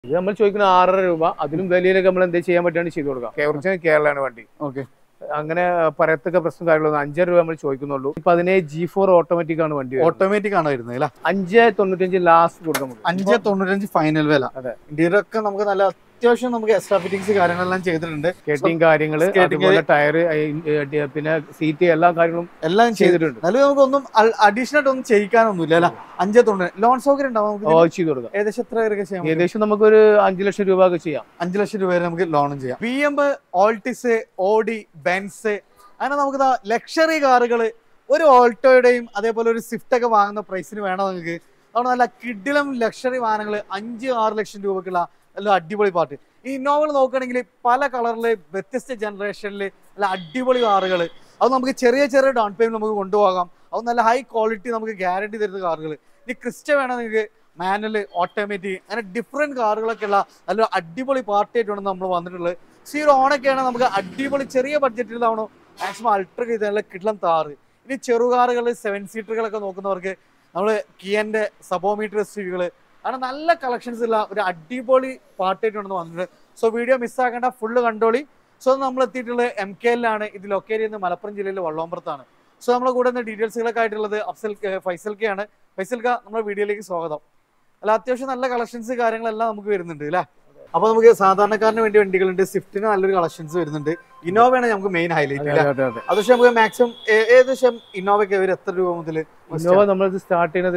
ഇത് നമ്മൾ ചോദിക്കുന്ന 6.5 രൂപ. അതിലും വലിയൊക്കെ നമ്മൾ എന്ത് ചെയ്യാൻ പറ്റുകയാണ് ചെയ്തു കൊടുക്കാം. ഒറിജിനൽ കേരളമാണ് വണ്ടി. ഓക്കെ, അങ്ങനെ പറയത്തക്ക പ്രശ്നം കാര്യങ്ങളൊന്നും 5.5 രൂപ നമ്മൾ ചോദിക്കുന്നുള്ളൂ. 17 G4 ഓട്ടോമാറ്റിക് ആണ് വണ്ടി. ഓട്ടോമാറ്റിക് ആണ് വരുന്നത് അല്ലേ? 5.95 ലാസ്റ്റ് കൊടുക്കാം. 5.95 ഫൈനൽ വില. അതെ, ഇന്റീരിയറൊക്കെ നമുക്ക് നല്ല അത്യാവശ്യം നമുക്ക് എക്സ്ട്രാ ഫിറ്റിംഗ്സ് കാര്യങ്ങളെല്ലാം ചെയ്തിട്ടുണ്ട്. സ്കേറ്റിംഗ് കാര്യങ്ങള്, ടയർ, പിന്നെ സീറ്റ്, എല്ലാ കാര്യങ്ങളും എല്ലാം ചെയ്തിട്ടുണ്ട്. എന്നാലും നമുക്ക് ഒന്നും അഡീഷണൽ ആയിട്ട് ഒന്നും ചെയ്യിക്കാനൊന്നുമില്ല അല്ല. 5.90 ലോൺ സൗകര്യം ഉണ്ടാവും ചെയ്ത് കൊടുക്കാം. ഏകദേശം എത്ര പേരൊക്കെ ചെയ്യാം? ഏകദേശം നമുക്കൊരു 5 ലക്ഷം രൂപ ഒക്കെ ചെയ്യാം. 5 ലക്ഷം രൂപ വരെ നമുക്ക് ലോണും ചെയ്യാം. BMW, ഓൾട്ടിസ്, ഓഡി, ബെൻസ്, അങ്ങനെ നമുക്ക് ലക്ഷറി കാറുകൾ ഒരു ഓൾട്ടോയുടെയും അതേപോലെ ഒരു സ്വിഫ്റ്റ് ഒക്കെ വാങ്ങുന്ന പ്രൈസിന് വേണം നിങ്ങൾക്ക്. അതുകൊണ്ട് നല്ല കിഡിലും ലക്ഷറി വാഹനങ്ങൾ 5-6 ലക്ഷം രൂപക്കുള്ള നല്ല അടിപൊളി പാർട്ടി. ഈ ഇന്നോവകൾ നോക്കുകയാണെങ്കിൽ പല കളറില് വ്യത്യസ്ത ജനറേഷനിൽ നല്ല അടിപൊളി കാറുകൾ. അത് നമുക്ക് ചെറിയ ചെറിയ ഡൗൺ പേയ്മെന്റ് നമുക്ക് കൊണ്ടുപോകാം. അത് നല്ല ഹൈ ക്വാളിറ്റി നമുക്ക് ഗ്യാരണ്ടി തരുന്ന കാറുകൾ. ഇനി ക്രിസ്റ്റ വേണം നിങ്ങൾക്ക്, മാനുവൽ, ഓട്ടോമാറ്റിക്, അങ്ങനെ ഡിഫറെന്റ് കാറുകളൊക്കെ ഉള്ള നല്ല അടിപൊളി പാർട്ടി ആയിട്ടാണ് നമ്മൾ വന്നിട്ടുള്ളത്. ഈ ഒരു ഓണൊക്കെയാണ് നമുക്ക് അടിപൊളി ചെറിയ ബഡ്ജറ്റിലാവണോ മാക്സിമം അൾട്ര ചെയ്ത് നല്ല കിഡ്ലം താറ്. ഇനി ചെറുകാറുകൾ 7 സീറ്ററുകളൊക്കെ നോക്കുന്നവർക്ക് നമ്മൾ കിയന്റെ സബോമീറ്റർ എസ്യുവികൾ, അങ്ങനെ നല്ല കളക്ഷൻസ് ഉള്ള ഒരു അടിപൊളി പാർട്ടിയായിട്ടാണ് വന്നത്. സോ വീഡിയോ മിസ്സാക്കേണ്ട, ഫുള്ള് കണ്ടോളി. സോ നമ്മൾ എത്തിയിട്ടുള്ളത് MKL-ലാണ്. ഇത് ലൊക്കേറ്റ് ചെയ്യുന്നത് മലപ്പുറം ജില്ലയിലെ വള്ളോമ്പുറത്താണ്. സോ നമ്മളെ കൂടെ ഡീറ്റെയിൽസുകളൊക്കെ ആയിട്ടുള്ളത് ഫൈസൽക്കയാണ്. ഫൈസൽക്ക, നമ്മുടെ വീഡിയോയിലേക്ക് സ്വാഗതം. അല്ല, അത്യാവശ്യം നല്ല കളക്ഷൻസ് കാര്യങ്ങളെല്ലാം നമുക്ക് വരുന്നുണ്ട് അല്ലേ? അപ്പൊ നമുക്ക് സാധാരണക്കാരന് വേണ്ടി വണ്ടികളുണ്ട്. സ്വിഫ്റ്റിന് നല്ലൊരു കളക്ഷൻസ് വരുന്നുണ്ട്. ഇന്നോവയാണ് നമുക്ക് മെയിൻ ഹൈലൈറ്റ്. അത് പക്ഷേ നമുക്ക് മാക്സിമം ഏകദേശം ഇന്നോവയ്ക്ക് ഒരു എത്ര രൂപ മുതൽ? ഇന്നോവ നമ്മൾ സ്റ്റാർട്ട് ചെയ്യുന്നത്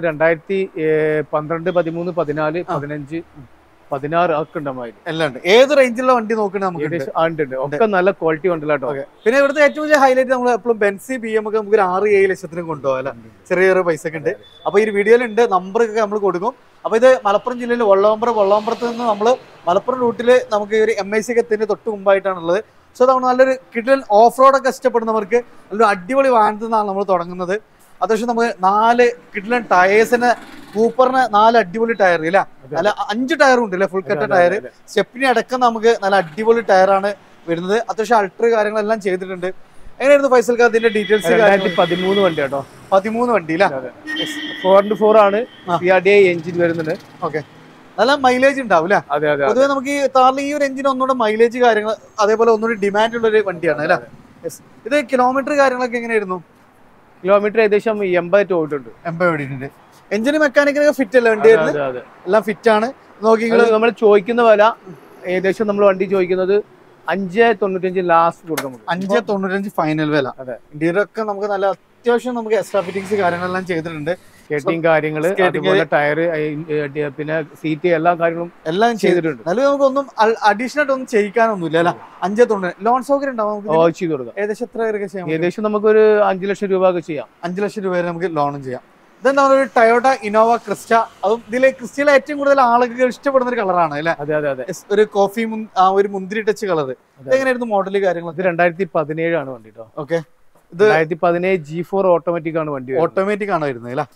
2012, 13, 14, 15, 16 ഒക്കെ ഉണ്ടാവും. എല്ലാം ഉണ്ട്. ഏത് റേഞ്ചിലുള്ള വണ്ടി നോക്കണേ നമുക്ക് ഒക്കെ നല്ല ക്വാളിറ്റി ഉണ്ടല്ലോ കേട്ടോ. പിന്നെ ഇവിടുത്തെ ഏറ്റവും വലിയ ഹൈലൈറ്റ് നമ്മൾ എപ്പോഴും ബെൻസി BM ഒക്കെ നമുക്ക് ഒരു 6-7 ലക്ഷത്തിന് കൊണ്ടുപോകാം അല്ലെ? ചെറിയ ചെറിയ പൈസ ഒക്കെ ഉണ്ട്. അപ്പൊ ഈ വീഡിയോയിലുണ്ട്, നമ്പറൊക്കെ നമ്മൾ കൊടുക്കും. അപ്പൊ ഇത് മലപ്പുറം ജില്ലയിൽ വള്ളോമ്പുറത്ത് നിന്ന് നമ്മൾ മലപ്പുറം റൂട്ടില് നമുക്ക് ഒരു MIC ഒക്കെ എത്തിന് തൊട്ട് മുമ്പായിട്ടാണുള്ളത്. സോ നമ്മൾ നല്ലൊരു കിഡ്ലൻ ഓഫ് റോഡൊക്കെ ഇഷ്ടപ്പെടുന്നവർക്ക് നല്ലൊരു അടിപൊളി വാഹനത്തിൽ നിന്നാണ് നമ്മൾ തുടങ്ങുന്നത്. അത്യാവശ്യം നമുക്ക് 4 കിഡ്ലൻ ടയേഴ്സിന്, കൂപ്പറിന് 4 അടിപൊളി ടയർ ഇല്ല, നല്ല 5 ടയറും ഉണ്ട് അല്ലെ? ഫുൾ കട്ട ടയർ, സ്റ്റെപ്പിനി അടക്കം നമുക്ക് നല്ല അടിപൊളി ടയറാണ് വരുന്നത്. അത്യാവശ്യം അൾട്ര കാര്യങ്ങളെല്ലാം ചെയ്തിട്ടുണ്ട്. എങ്ങനെയായിരുന്നു ഫൈസൽക്ക് അതിന്റെ ഡീറ്റെയിൽസ്? 2013 വണ്ടി കേട്ടോ. 13 വണ്ടി അല്ലേ? 4x4 ആണ്, CRDI എഞ്ചിൻ വരുന്നുണ്ട്. ഓക്കെ, നല്ല മൈലേജ് ഉണ്ടാവും അല്ലെ? പൊതുവെ നമുക്ക് ഈ താറിൽ ഈ ഒരു എഞ്ചിൻ ഒന്നുകൂടെ മൈലേജ് കാര്യങ്ങൾ അതേപോലെ ഒന്നുകൂടി ഡിമാൻഡ് ഉള്ള ഒരു വണ്ടിയാണ് അല്ലെ? ഇത് കിലോമീറ്റർ കാര്യങ്ങളൊക്കെ എങ്ങനെയായിരുന്നു? കിലോമീറ്റർ ഏകദേശം 80 ഓടിയിട്ടുണ്ട്. 80 ഓടിയിട്ടുണ്ട്. എഞ്ചിന് മെക്കാനിക്കൊക്കെ ഫിറ്റ് അല്ലേ വണ്ടി? എല്ലാം ഫിറ്റ് ആണ്. നോക്കി നമ്മൾ ചോദിക്കുന്ന വില ഏകദേശം നമ്മൾ വണ്ടി ചോദിക്കുന്നത് 5.95 ലാസ്റ്റ് കൊടുക്കാം. 5.95 ഫൈനൽ വില. ഇന്റീരിയറൊക്കെ നമുക്ക് നല്ല അത്യാവശ്യം നമുക്ക് എക്സ്ട്രാ ഫിറ്റിംഗ്സ് കാര്യങ്ങളെല്ലാം ചെയ്തിട്ടുണ്ട്. സ്കേറ്റിംഗ് കാര്യങ്ങള്, ടയർ, പിന്നെ സീറ്റ്, എല്ലാ കാര്യങ്ങളും എല്ലാം ചെയ്തിട്ടുണ്ട്. എന്നാലും നമുക്ക് ഒന്നും അഡീഷണൽ ആയിട്ട് ഒന്നും ചെയ്യിക്കാനൊന്നുമില്ല അല്ല. 5.90 ലോൺ സൗകര്യം ഉണ്ടാവും ചെയ്ത് കൊടുക്കാം. ഏകദേശം എത്ര പേരൊക്കെ ചെയ്യാം? ഏകദേശം നമുക്കൊരു 5 ലക്ഷം രൂപ ഒക്കെ ചെയ്യാം. 5 ലക്ഷം രൂപ വരെ നമുക്ക് ലോണും ചെയ്യാം. ഇതെന്താ ഒരു ടൊയോട്ട ഇന്നോവ ക്രിസ്റ്റ. അതും ഇതിലെ ക്രിസ്റ്റയിലെ ഏറ്റവും കൂടുതൽ ആളുകൾ ഇഷ്ടപ്പെടുന്ന ഒരു കളറാണ് അല്ലെ? ഒരു കോഫി, ഒരു മുന്തിരി ടച്ച് കളർ. ഇതെങ്ങനെയായിരുന്നു മോഡല് കാര്യങ്ങൾ? 2017 ആണ് വണ്ടി കേട്ടോ. ഓക്കെ, 2017 G4 ഓട്ടോമാറ്റിക് ആണ് വണ്ടി. ഓട്ടോമാറ്റിക് ആണ് വരുന്നത് അല്ലേ?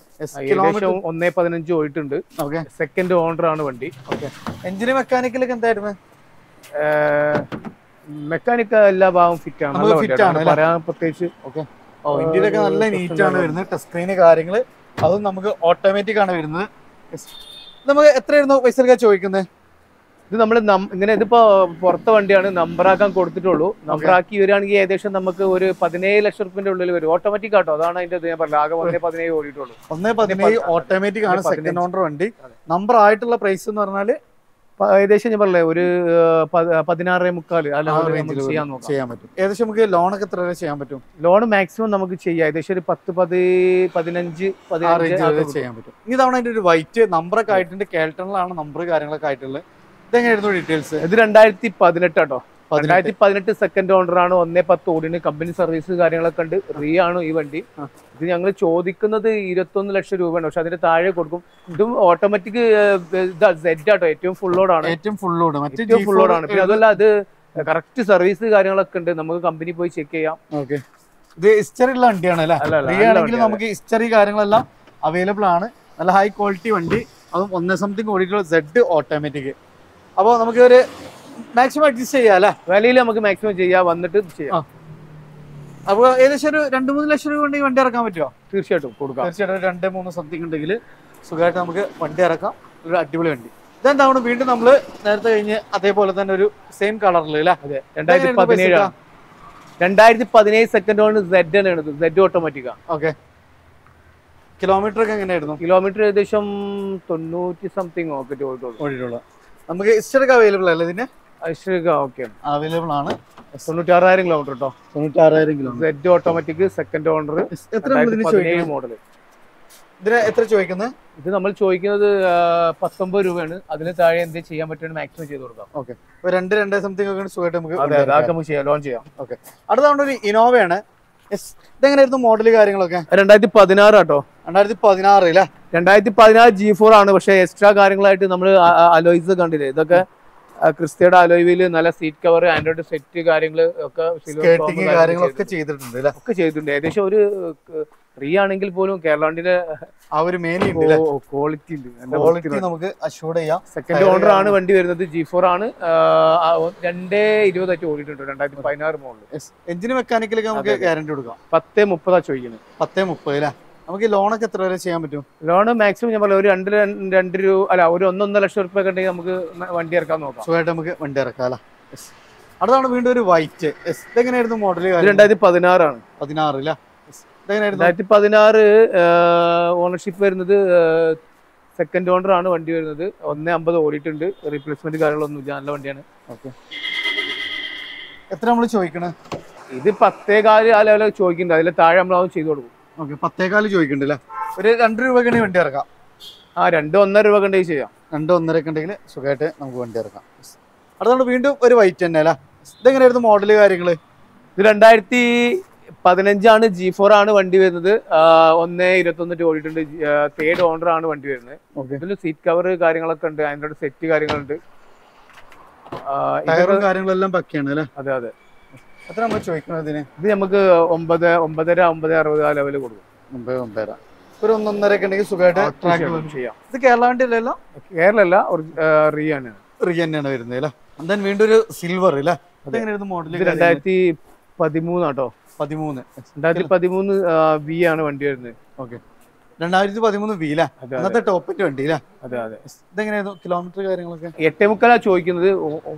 1.15 പോയിട്ടുണ്ട്. സെക്കൻഡ് ഓണർ ആണ് വണ്ടി. എഞ്ചിന് മെക്കാനിക്കലൊക്കെ എന്തായിരുന്നു? മെക്കാനിക് എല്ലാ ഭാഗവും ഫിറ്റ് ആണ്, പറയാൻ പ്രത്യേകിച്ച്. ഇന്ത്യയിലൊക്കെ നല്ല നീറ്റ് ആണ് വരുന്നത്. ടച്ച് സ്ക്രീന് കാര്യങ്ങള് അതും നമുക്ക് ഓട്ടോമാറ്റിക് ആണ് വരുന്നത്. നമുക്ക് എത്രയായിരുന്നു പൈസ ചോദിക്കുന്നത്? ഇത് നമ്മൾ ഇങ്ങനെ ഇതിപ്പോ പുറത്തെ വണ്ടിയാണ്, നമ്പറാക്കാൻ കൊടുത്തിട്ടുള്ളൂ. നമ്പറാക്കി വരികയാണെങ്കിൽ ഏകദേശം നമുക്ക് ഒരു 17 ലക്ഷം റുപ്യന്റെ ഉള്ളിൽ വരും. ഓട്ടോമാറ്റിക് ആട്ടോ, അതാണ് അതിന്റെ ഞാൻ പറഞ്ഞത്. ആകെ 1.17 ഓടിയിട്ടുള്ളൂ. 1.17 ഓട്ടോമാറ്റിക് ആണ്, സെക്കൻഡ് ഓണർ വണ്ടി. നമ്പർ ആയിട്ടുള്ള പ്രൈസ് എന്ന് പറഞ്ഞാല് ഏകദേശം ഞാൻ പറഞ്ഞേ ഒരു 16.25 ചെയ്യാൻ പറ്റും. ഏകദേശം നമുക്ക് ലോണൊക്കെ എത്ര വരെ ചെയ്യാൻ പറ്റും? ലോൺ മാക്സിമം നമുക്ക് ചെയ്യാം ഏകദേശം ഒരു 10-15 ചെയ്യാൻ പറ്റും. ഇതാണ് അതിന്റെ ഒരു വൈറ്റ് നമ്പറൊക്കെ ആയിട്ടുണ്ട്. കേൾട്ടണിലാണ് നമ്പർ കാര്യങ്ങളൊക്കെ ആയിട്ടുള്ളത്. ഇതെങ്ങനെയായിരുന്നു ഡീറ്റെയിൽസ്? ഇത് 2018 കേട്ടോ. 2018 സെക്കൻഡ് ഓണർ ആണ്. 1.10 ഓടിന് കമ്പനി സർവീസ് കാര്യങ്ങളൊക്കെ ഉണ്ട്. റീ ആണ് ഈ വണ്ടി. ഇത് ഞങ്ങൾ ചോദിക്കുന്നത് 21 ലക്ഷം രൂപയാണ്, പക്ഷെ അതിന്റെ താഴെ കൊടുക്കും. ഇതും ഓട്ടോമാറ്റിക് സെറ്റ് ആട്ടോ, ഏറ്റവും ഫുൾ ലോഡാണ്. ഏറ്റവും ഫുൾ ലോഡ് ആണ്. പിന്നെ അതല്ല, അത് കറക്റ്റ് സർവീസ് കാര്യങ്ങളൊക്കെ ഉണ്ട്, നമുക്ക് കമ്പനി പോയി ചെക്ക് ചെയ്യാം. ഓക്കെ, ഇത് ഹിസ്റ്ററി ഉള്ള വണ്ടിയാണ് അല്ലേ? റീ ആണെങ്കിൽ നമുക്ക് ഹിസ്റ്ററി കാര്യങ്ങളെല്ലാം അവൈലബിൾ ആണ്. നല്ല ഹൈ ക്വാളിറ്റി വണ്ടി, അതും 1 സംതിങ് ഓടിയിട്ടുള്ള Z ഓട്ടോമാറ്റിക്. അപ്പോൾ നമുക്ക് ഒരു മാക്സിമം അഡ്ജസ്റ്റ് ചെയ്യാം അല്ലെ? വിലയിൽ നമുക്ക് മാക്സിമം ചെയ്യാം, വന്നിട്ട് ചെയ്യാം. അപ്പോൾ ഏകദേശം ഒരു 2-3 ലക്ഷം രൂപ കൊണ്ട് വണ്ടി ഇറക്കാൻ പറ്റുമോ? തീർച്ചയായിട്ടും കൊടുക്കാം. തീർച്ചയായിട്ടും 2-3 സംതിങ് ഉണ്ടെങ്കിൽ സുഖമായിട്ട് നമുക്ക് വണ്ടി ഇറക്കാം. ഒരു അടിപൊളി വണ്ടി. ഇതെന്താണ് വീണ്ടും നമ്മള് നേരത്തെ കഴിഞ്ഞ് അതേപോലെ തന്നെ ഒരു സെയിം കളറിൽ അല്ലേ? അതെ 2017 2017 സെക്കൻഡ് ഓൺ സെഡ് ആണ് സെഡ് ഓട്ടോമാറ്റിക്കാ. ഓക്കെ, കിലോമീറ്റർ ഒക്കെ എങ്ങനെയായിരുന്നു? കിലോമീറ്റർ ഏകദേശം 90 സംതിങ് ഒക്കെ ഓടിയിട്ടുള്ള. നമുക്ക് ഹിസ്റ്ററി അവൈലബിൾ അല്ലേ ഇതിന്? ഓക്കെ അവൈലബിൾ ആണ്. 96,000 കിലോമീറ്റർ കേട്ടോ. 96,000 kilometre. Z automatic second owner എത്ര 17 മോഡൽ. ഇതിന് എത്ര ചോദിക്കുന്നത്? ഇത് നമ്മൾ ചോദിക്കുന്നത് 19 രൂപയാണ്. അതിന് താഴെ എന്ത് ചെയ്യാൻ പറ്റുന്ന മാക്സിമം ചെയ്ത് കൊടുക്കാം. ഓക്കെ, 2 സംതിങ് ഒക്കെ സുഖമായിട്ട് നമുക്ക് ലോൺ ചെയ്യാം. ഓക്കെ, അടുത്ത ഒരു ഇനോവയാണ്. ഇതെങ്ങനെയായിരുന്നു മോഡല് കാര്യങ്ങളൊക്കെ? 2016 കേട്ടോ. 2016 അല്ലേ? 2016 G4 ആണ്. പക്ഷെ എക്സ്ട്രാ കാര്യങ്ങളായിട്ട് നമ്മൾ അലോയ്സ് കണ്ടില്ലേ, ഇതൊക്കെ ക്രിസ്റ്റയുടെ അലോയിൽ നല്ല സീറ്റ് കവർ, ആൻഡ്രോയിഡ് സെറ്റ് കാര്യങ്ങൾ ഒക്കെ കാര്യങ്ങളൊക്കെ ചെയ്തിട്ടുണ്ട്. ഒക്കെ ചെയ്തിട്ടുണ്ട്. ഏകദേശം ഒരു ഫ്രീ ആണെങ്കിൽ പോലും കേരളാണ്ടിന്റെ ആ ഒരു ക്വാളിറ്റി നമുക്ക് അഷ്യൂർഡ് ചെയ്യാം. സെക്കൻഡ് ഓണർ ആണ് വണ്ടി വരുന്നത്. G4 ആണ്. 220 ഓടിയിട്ടുണ്ട് 2016 മോഡൽ. എഞ്ചിന് മെക്കാനിക്കലൊക്കെ നമുക്ക് ഗ്യാരണ്ടി കൊടുക്കാം. 10-30 ചോദിക്കുന്നത്. 10-30 അല്ലേ? നമുക്ക് ലോണൊക്കെ എത്ര വരെ ചെയ്യാൻ പറ്റും? ലോണ് മാക്സിമം ഞാൻ പറയാം ഒരു 2 രൂപ അല്ല ഒരു 1.5 ലക്ഷം റുപ്യ ഒക്കെ ഉണ്ടെങ്കിൽ നമുക്ക് വണ്ടി ഇറക്കാൻ നോക്കാം. സുഖമായിട്ട് നമുക്ക് വണ്ടി ഇറക്കാം അല്ലേ? അടുത്താണ് വീണ്ടും ഒരു വൈറ്റ്. ഇതെങ്ങനെയായിരുന്നു മോഡൽ? 2016 ആണ്. 16 അല്ലേ? 2016 ഓണർഷിപ്പ് വരുന്നത് സെക്കൻഡ് ഓണർ ആണ് വണ്ടി വരുന്നത്. 150 ഓടിയിട്ടുണ്ട്. റീപ്ലേസ്മെന്റ് കാര്യങ്ങളൊന്നും ഇല്ല, നല്ല വണ്ടിയാണ്. ഓക്കെ, എത്ര നമ്മൾ ചോദിക്കണേ? ഇത് 10.4 ആ ലെവലിൽ ചോദിക്കുന്നുണ്ട്. അതിൽ താഴെ നമ്മൾ ചെയ്തു കൊടുക്കും. ഓക്കെ, 10.4 ചോദിക്കണ്ടല്ലേ? ഒരു 2 രൂപക്ക് വണ്ടി ഇറക്കാം. 2-1.5 രൂപ ഉണ്ടെങ്കിൽ ചെയ്യാം. 2-1.5 ഉണ്ടെങ്കിൽ സുഖമായിട്ട് നമുക്ക് വണ്ടി ഇറക്കാം. അടുത്താണ് വീണ്ടും ഒരു വൈറ്റ് തന്നെ അല്ലേ? ഇതെങ്ങനെയായിരുന്നു മോഡല് കാര്യങ്ങള്? ഇത് 2015 ആണ്. G4 ആണ് വണ്ടി വരുന്നത്. 1.21 ഓടിയിട്ടുണ്ട്. തേർഡ് ഓണർ ആണ് വണ്ടി വരുന്നത്. ഇതിൽ സീറ്റ് കവർ കാര്യങ്ങളൊക്കെ ഉണ്ട്, ആൻഡ്രോയിഡ് സെറ്റ് കാര്യങ്ങളുണ്ട്, കാര്യങ്ങളെല്ലാം പക്കയാണ് അല്ലേ? അതെ അതെ. എത്ര നമ്മൾ ചോദിക്കുന്നത് ഇതിന്? ഇത് നമുക്ക് 9.5-9.60 ആ ലെവല് കൊടുക്കും. 9.5 ഒരു 1.5 ഉണ്ടെങ്കിൽ സുഖമായിട്ട് ചെയ്യാം. ഇത് കേരള വണ്ടി അല്ലല്ലോ? കേരള അല്ല, റിയാണ് വരുന്നത് അല്ലേ? എന്തായാലും വീണ്ടും ഒരു സിൽവർ അല്ലേ? അതെങ്ങനെയായിരുന്നു മോഡൽ? 2013 ആട്ടോ. 2013 V ആണ് വണ്ടി വരുന്നത്. ഓക്കെ, 2013 V അല്ലേ? അന്നത്തെ ടോപ്പിന്റെ വണ്ടി അല്ലേ? അതെ അതെ. ഇതെങ്ങനെയായിരുന്നു കിലോമീറ്റർ കാര്യങ്ങളൊക്കെ? 8.3 ചോദിക്കുന്നത്.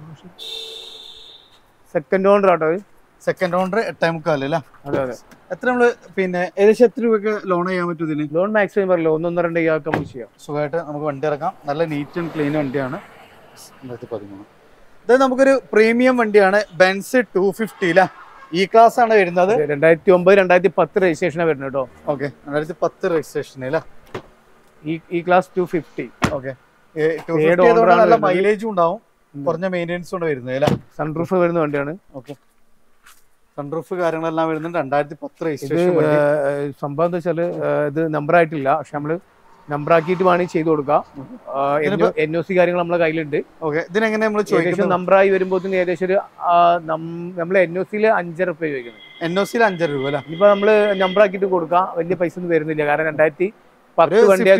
സെക്കൻഡ് ഓണർ ആട്ടോ. സെക്കൻഡ് ഓണർ 8.3 അല്ലേ? അതെ അതെ. എത്ര നമ്മള് ഏകദേശം എത്ര രൂപയ്ക്ക് ലോൺ ചെയ്യാൻ പറ്റും ഇതിന്? ലോൺ മാക്സിമം പറയല്ലോ 1-1.5 നമുക്ക് ചെയ്യാം. സുഖമായിട്ട് നമുക്ക് വണ്ടി ഇറക്കാം. നല്ല നീറ്റ് ആൻഡ് ക്ലീൻ വണ്ടിയാണ്. 2013 ഇത് നമുക്കൊരു പ്രീമിയം വണ്ടിയാണ്. ബെൻസ് 250 അല്ലേ? ഈ ക്ലാസ് ആണ് വരുന്നത്. 2009-2010 രജിസ്ട്രേഷനാണ് വരുന്നത് കേട്ടോ. ഓക്കെ, 2010 രജിസ്ട്രേഷൻ അല്ലേ? ഈ ക്ലാസ് 250. ഓക്കെ, നല്ല മൈലേജും ഉണ്ടാവും, കുറഞ്ഞ മെയിൻ്റെനൻസ് കൊണ്ട് വരുന്നത് അല്ലേ? സൺറൂഫ് വരുന്ന വണ്ടിയാണ്. ഓക്കെ, സൺറൂഫ് കാര്യങ്ങളെല്ലാം വരുന്നുണ്ട്. 2010 രജിസ്ട്രേഷൻ. സംഭവം എന്താ വെച്ചാല് ഇത് നമ്പർ ആയിട്ടില്ല, പക്ഷെ നമ്മള് നമ്പർ ആക്കിയിട്ട് വേണമെങ്കിൽ ചെയ്ത് കൊടുക്കാം. NOC കാര്യങ്ങൾ നമ്മളെ കയ്യിലുണ്ട്. ഓക്കെ, ഇതിനെങ്ങനെ നമ്മൾ ചോദിക്കുന്നത്? നമ്പറായി വരുമ്പോൾ ഏകദേശം ഒരു നമ്മള് NOC-ൽ 5 രൂപ ചോദിക്കുന്നത്. NOC 5 രൂപ അല്ലേ? ഇപ്പൊ നമ്മള് നമ്പർ ആക്കിയിട്ട് കൊടുക്കാം. വലിയ പൈസ ഒന്നും വരുന്നില്ല, കാരണം 2010 വണ്ടി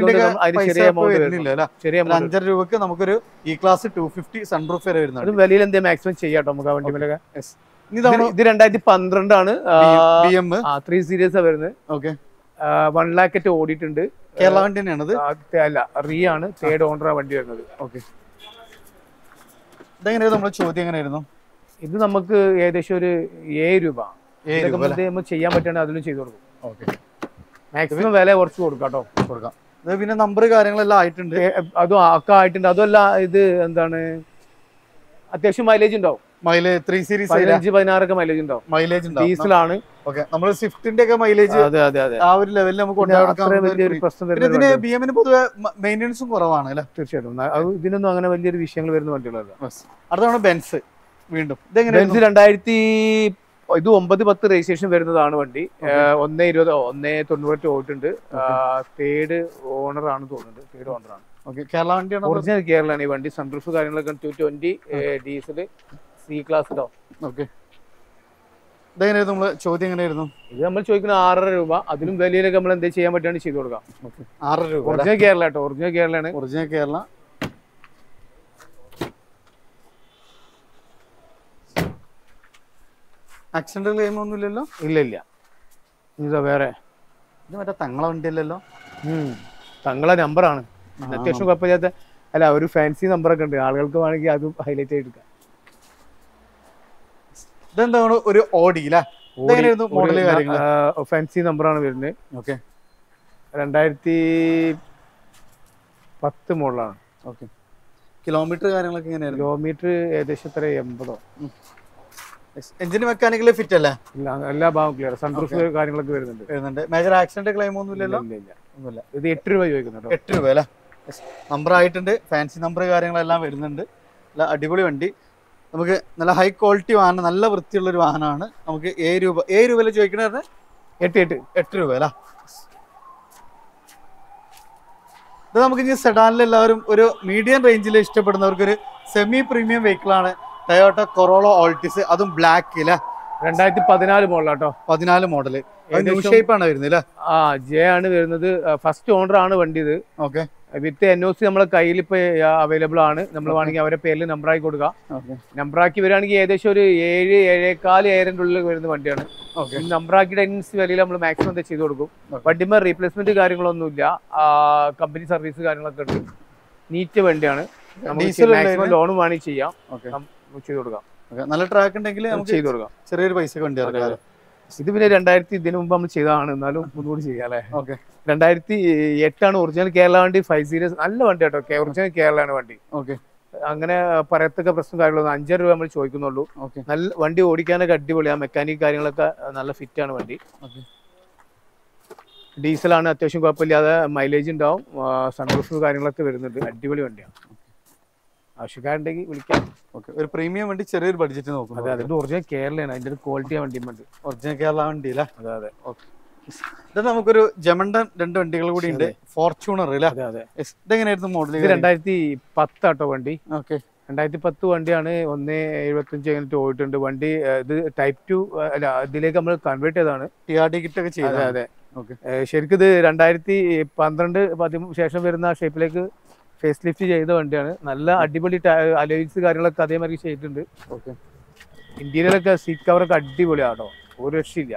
ചെറിയ 5 രൂപക്ക് നമുക്കൊരു ഈ ക്ലാസ് 250 സൺറൂഫ് വരെ വരുന്നുണ്ട്. വലിയ എന്തെങ്കിലും മാക്സിമം ചെയ്യാട്ടോ നമുക്ക് ആ വണ്ടി മേലെ. ഇത് 2012 ആണ്. 3 സീരീസ് വരുന്നത്. ഓക്കെ, 1 lakh ഓടിയിട്ടുണ്ട്. കേരള വണ്ടി തന്നെയാണത്? അല്ല, ആണ്. തേർഡ് ഓണർ വണ്ടി വരുന്നത്. ഓക്കെ, ഇതെങ്ങനെയായിരുന്നു നമ്മുടെ ചോദ്യം? എങ്ങനെയായിരുന്നു ഇത്? നമുക്ക് ഏകദേശം ഒരു 7 രൂപ ചെയ്യാൻ പറ്റുകയാണെങ്കിൽ അതിലും ചെയ്ത് കൊടുക്കും. ഓക്കെ, മാക്സിമം വില കുറച്ച് കൊടുക്കാം. പിന്നെ നമ്പർ കാര്യങ്ങളെല്ലാം ആയിട്ടുണ്ട്. അതും ഒക്കെ ആയിട്ടുണ്ട്. അതുമല്ല, ഇത് എന്താണ് അത്യാവശ്യം മൈലേജ് ഉണ്ടാവും. മൈലേജ് 3 സീരീസ് 15-16 ഒക്കെ മൈലേജ് ഉണ്ടാവും. മൈലേജ് ഡീസലാണ്. ഓക്കെ, നമ്മൾ സ്വിഫ്റ്റിന്റെ ഒക്കെ മൈലേജ് ആ ഒരു ലെവലിൽ നമുക്ക് ഇതിന് BM-ന് പൊതുവെ മെയിൻ്റെനൻസും കുറവാണ് അല്ലേ? തീർച്ചയായിട്ടും. ഇതിനൊന്നും അങ്ങനെ വലിയൊരു വിഷയങ്ങൾ വരുന്ന വണ്ടികളല്ല. അടുത്താണ് ബെൻസ്. വീണ്ടും ബെൻസ് 2009-10 രജിസ്ട്രേഷൻ വരുന്നതാണ് വണ്ടി. 1.20 1.90 ഓടിയിട്ടുണ്ട്. തേർഡ് ഓണർ ആണ് തോന്നുന്നുണ്ട്. തേർഡ് ഓണർ ആണ്. ഓക്കെ, കേരള വണ്ടിയാണ്. ഒറിജിനൽ കേരളമാണ് ഈ വണ്ടി. സൺറൂഫ് കാര്യങ്ങളൊക്കെ 220 ഡീസൽ C ക്ലാസ് ഇതാവും. ഓക്കെ, ഇതെങ്ങനെയായിരുന്നു നമ്മള് ചോദ്യം? എങ്ങനെയായിരുന്നു ഇത്? നമ്മൾ ചോദിക്കുന്ന 6.5 രൂപ. അതിലും വലിയൊക്കെ നമ്മൾ എന്തെങ്കിലും ചെയ്യാൻ പറ്റുകയാണെങ്കിൽ ചെയ്ത് കൊടുക്കാം. 6 രൂപ. ഒറിജിനൽ കേരള കേട്ടോ. ഒറിജിനൽ കേരളയാണ്. ഒറിജിനൽ കേരള. ആക്സിഡന്റ് ക്ലെയിം ഒന്നും ഇല്ലല്ലോ? ഇല്ല. ഇതാ വേറെ. ഇത് മറ്റേ തങ്ങളെ വണ്ടിയല്ലല്ലോ? തങ്ങളെ നമ്പറാണ്. അത്യാവശ്യം കുഴപ്പമില്ലാത്ത അല്ല ഒരു ഫാൻസി നമ്പറൊക്കെ ഉണ്ട്, ആളുകൾക്ക് വേണമെങ്കിൽ അതും ഹൈലൈറ്റ് ചെയ്തെടുക്കാം. ഇതെന്താണ് ഒരു ഓഡി അല്ലേ? മോഡല് കാര്യങ്ങൾ ഫാൻസി നമ്പറാണ് വരുന്നത്. ഓക്കെ, 2010 മോഡലാണ്. ഓക്കെ. കിലോമീറ്റർ കാര്യങ്ങളൊക്കെ എങ്ങനെയായിരുന്നു? കിലോമീറ്റർ ഏകദേശം എത്ര 80. എഞ്ചിന് മെക്കാനിക്കലി ഫിറ്റ് അല്ലേ? എല്ലാ ഭാഗം ക്ലിയർ, സൺറൂഫ് കാര്യങ്ങളൊക്കെ വരുന്നുണ്ട്. മേജർ ആക്സിഡന്റ് ക്ലെയിം ഒന്നും ഇല്ലല്ലോ? ഒന്നുമില്ല. ഇത് 8 രൂപ ചോദിക്കുന്നുണ്ട്. 8 രൂപ അല്ലേ? നമ്പർ ആയിട്ടുണ്ട്, ഫാൻസി നമ്പർ കാര്യങ്ങളെല്ലാം വരുന്നുണ്ട്. നല്ല അടിപൊളി വണ്ടി, നമുക്ക് നല്ല ഹൈ ക്വാളിറ്റി വാഹനം, നല്ല വൃത്തിയുള്ള ഒരു വാഹനമാണ്. നമുക്ക് 7 രൂപയിൽ ചോദിക്കണത് 8 രൂപ അല്ലേ? ഇത് നമുക്ക് ഇനി സെഡാനിൽ എല്ലാവരും ഒരു മീഡിയം റേഞ്ചിൽ ഇഷ്ടപ്പെടുന്നവർക്ക് ഒരു സെമി പ്രീമിയം വെഹിക്കിൾ ആണ് ടൊയോട്ട കൊറോള ഓൾട്ടിസ്, അതും ബ്ലാക്ക് അല്ലേ? 2014 മോഡലാട്ടോ. 14 മോഡല്. ന്യൂ ഷേപ്പ് ആണ് വരുന്നത് അല്ലേ? ജെ ആണ് വരുന്നത്. ഫസ്റ്റ് ഓണർ ആണ് വണ്ടി ഇത്. ഓക്കെ. വിത്ത് NOC നമ്മളെ കയ്യിൽ ഇപ്പൊ അവൈലബിൾ ആണ്. നമ്മൾ വേണമെങ്കിൽ അവരെ പേരിൽ നമ്പറാക്കി കൊടുക്കാം. നമ്പറാക്കി വരികയാണെങ്കിൽ ഏകദേശം ഒരു 7-7.25 ഉള്ളിൽ വരുന്ന വണ്ടിയാണ്. നമ്പറാക്കിയുടെ വിലയിൽ നമ്മൾ മാക്സിമം ചെയ്ത് കൊടുക്കും. വണ്ടിമേ റീപ്ലേസ്മെന്റ് കാര്യങ്ങളൊന്നുമില്ല, കമ്പനി സർവീസ് കാര്യങ്ങളൊക്കെ ഉണ്ട്. നീറ്റ് വണ്ടിയാണ്. മാക്സിമം ലോണും വേണമെങ്കിൽ ചെയ്യാം, ചെയ്ത് കൊടുക്കാം. നല്ല ട്രാക്ക് ഉണ്ടെങ്കിൽ ചെയ്ത് കൊടുക്കാം. ചെറിയൊരു പൈസ വണ്ടി ഇത് പിന്നെ 2000 ഇതിനു മുമ്പ് നമ്മൾ ചെയ്തതാണ്, എന്നാലും ഒന്നുകൂടി ചെയ്യാം അല്ലേ? 2008 ഒറിജിനൽ കേരള വണ്ടി. 5 സീരീസ് നല്ല വണ്ടി കേട്ടോ, ഒറിജിനൽ കേരളയാണ് വണ്ടി. ഓക്കെ. അങ്ങനെ പറയത്തക്ക പ്രശ്നം കാര്യങ്ങളൊന്നും 5 രൂപ നമ്മൾ ചോദിക്കുന്നുള്ളൂ. നല്ല വണ്ടി ഓടിക്കാനൊക്കെ അടിപൊളിയാണ്, മെക്കാനിക് കാര്യങ്ങളൊക്കെ നല്ല ഫിറ്റ് ആണ് വണ്ടി. ഡീസലാണ്, അത്യാവശ്യം കുഴപ്പമില്ലാതെ മൈലേജ് ഉണ്ടാവും, സൺറൂഫ് കാര്യങ്ങളൊക്കെ വരുന്നുണ്ട്. അടിപൊളി വണ്ടിയാണ്, ആവശ്യക്കാരുണ്ടെങ്കിൽ വിളിക്കാം. ഓക്കെ. ഒരു പ്രീമിയം വണ്ടി ചെറിയൊരു ബഡ്ജറ്റ് നോക്കും. അതെ, അതിന്റെ ഒറിജിനൽ കേരളയാണ്, അതിന്റെ ഒരു ക്വാളിറ്റി വണ്ടി ഉണ്ട്. ഒറിജിനൽ കേരള വണ്ടി അല്ലേ? അതെ അതെ. ഓക്കെ. ഇത് നമുക്കൊരു ജമണ്ടൻ 2 വണ്ടികൾ കൂടി ഉണ്ട്. ഫോർച്യൂണർ അല്ലേ? അതെ അതെ. ഇതെങ്ങനെയായിരുന്നു മോഡൽ? 2010 ആട്ടോ വണ്ടി. ഓക്കെ. 2010 വണ്ടിയാണ്. 1.75 കഴിഞ്ഞിട്ട് പോയിട്ടുണ്ട് വണ്ടി. ഇത് ടൈപ്പ് 2 അല്ല, ഇതിലേക്ക് നമ്മൾ കൺവേർട്ട് ചെയ്തതാണ്. TRD കിറ്റ് ഒക്കെ ചെയ്തത്. അതെ. ശരിക്കും ഇത് 2012 ശേഷം വരുന്ന ഷേപ്പിലേക്ക് ഫേസ് ലിഫ്റ്റ് ചെയ്ത വണ്ടിയാണ്. നല്ല അടിപൊളി അലോയ്സ് കാര്യങ്ങളൊക്കെ അതേമാതിരി ചെയ്തിട്ടുണ്ട്. ഓക്കെ. ഇന്റീരിയറൊക്കെ സീറ്റ് കവറൊക്കെ അടിപൊളിയാണോ, ഒരു രക്ഷയില്ല.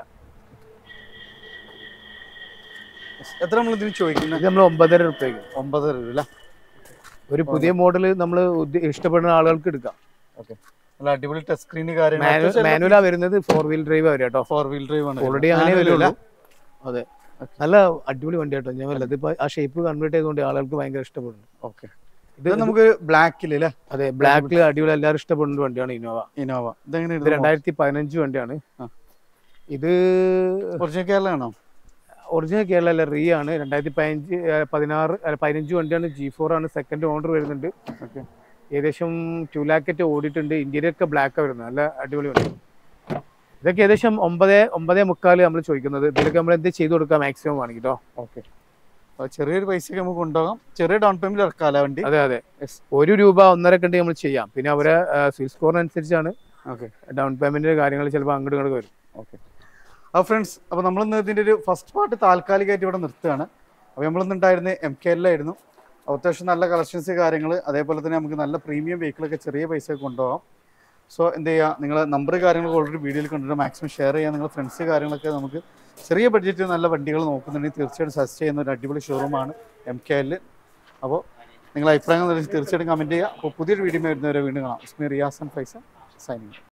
എത്ര നമ്മൾ ഇതിന് ചോദിക്കുന്നത്? ഇത് നമ്മൾ 9.5 രൂപയ്ക്ക്. 9.5 രൂപ. ഒരു പുതിയ മോഡൽ നമ്മൾ ഇഷ്ടപ്പെടുന്ന ആളുകൾക്ക് എടുക്കാം. ഓക്കെ. നല്ല അടിപൊളി ടച്ച് സ്ക്രീൻ കാര്യങ്ങൾ. മാനുവലാ വരുന്നത്, 4 വീൽ ഡ്രൈവ് വരും കേട്ടോ. 4 വീൽ ഡ്രൈവ് ആണ് ഓൾറെഡി അങ്ങനെ വരുള്ളൂ. അതെ, നല്ല അടിപൊളി വണ്ടി കേട്ടോ. ഞാൻ വല്ലത് ഇപ്പൊ ആ ഷേപ്പ് കൺവേർട്ട് ചെയ്തുകൊണ്ട് ആളുകൾക്ക് ഭയങ്കര ഇഷ്ടപ്പെടുന്നു. ഓക്കെ. ഇത് നമുക്ക് ബ്ലാക്കിൽ അല്ലേ? അതെ, ബ്ലാക്കിൽ അടിപൊളി എല്ലാവരും ഇഷ്ടപ്പെടുന്ന വണ്ടിയാണ് ഇന്നോവ. ഇത് 2015 വണ്ടിയാണ്. ഇത് ഒറിജിനൽ കേരള ആണോ? ഒറിജിനൽ കേരള അല്ല, റീ ആണ്. 2015 വണ്ടിയാണ്. G4 ആണ്, സെക്കൻഡ് ഓണർ വരുന്നുണ്ട്. ഏകദേശം 2 lakh ഓടിയിട്ടുണ്ട്. ഇന്റീരിയർ ഒക്കെ ബ്ലാക്ക് വരുന്നത്, നല്ല അടിപൊളി വണ്ടി. ഇതൊക്കെ ഏകദേശം 9.25 നമ്മൾ ചോദിക്കുന്നത്. ഇതിലൊക്കെ നമ്മൾ എന്ത് ചെയ്ത് കൊടുക്കാം മാക്സിമം ആണെങ്കിൽ കേട്ടോ. ഓക്കെ. ചെറിയൊരു പൈസക്ക് നമുക്ക് ഉണ്ടാകാം, ചെറിയ ഡൗൺ പേയ്മെന്റ് ഇറക്കാമല്ലോ വണ്ടി. അതെ അതെ. 1 രൂപ 1.5 ഒക്കെ നമ്മൾ ചെയ്യാം. പിന്നെ അവരെ സിവിൽ സ്കോറിനനുസരിച്ചാണ് ഡൗൺ പേയ്മെന്റിന്റെ കാര്യങ്ങൾ ചിലപ്പോൾ അങ്ങോട്ട് ഇങ്ങോട്ട് വരും. ഓക്കെ. അപ്പോൾ ഫ്രണ്ട്സ്, അപ്പോൾ നമ്മളിന്ന് ഇതിൻ്റെ ഒരു ഫസ്റ്റ് പാർട്ട് താൽക്കാലികമായിട്ട് ഇവിടെ നിർത്തുകയാണ്. അപ്പോൾ നമ്മളിന്നുണ്ടായിരുന്ന MKL-ലായിരുന്നു. അത്യാവശ്യം നല്ല കളക്ഷൻസ് കാര്യങ്ങൾ, അതേപോലെ തന്നെ നമുക്ക് നല്ല പ്രീമിയം വെഹിക്കിളൊക്കെ ചെറിയ പൈസ കൊണ്ടുപോകാം. സോ എന്ത് ചെയ്യുക, നിങ്ങൾ നമ്പർ കാര്യങ്ങളൊക്കെ ഓൾറെഡി വീഡിയോയിൽ കണ്ടിട്ട് മാക്സിമം ഷെയർ ചെയ്യുക. നിങ്ങൾ ഫ്രണ്ട്സ് കാര്യങ്ങളൊക്കെ നമുക്ക് ചെറിയ ബഡ്ജറ്റിൽ നല്ല വണ്ടികൾ നോക്കുന്നുണ്ടെങ്കിൽ തീർച്ചയായിട്ടും സജസ്റ്റ് ചെയ്യുന്ന ഒരു അടിപൊളി ഷോറൂമാണ് MKL. അപ്പോൾ നിങ്ങൾ അഭിപ്രായങ്ങൾ തീർച്ചയായിട്ടും കമൻറ്റ് ചെയ്യുക. അപ്പോൾ പുതിയൊരു വീഡിയോ വരുന്നവരെ വീണ്ടും കാണാം. Riyas and Faisal signing.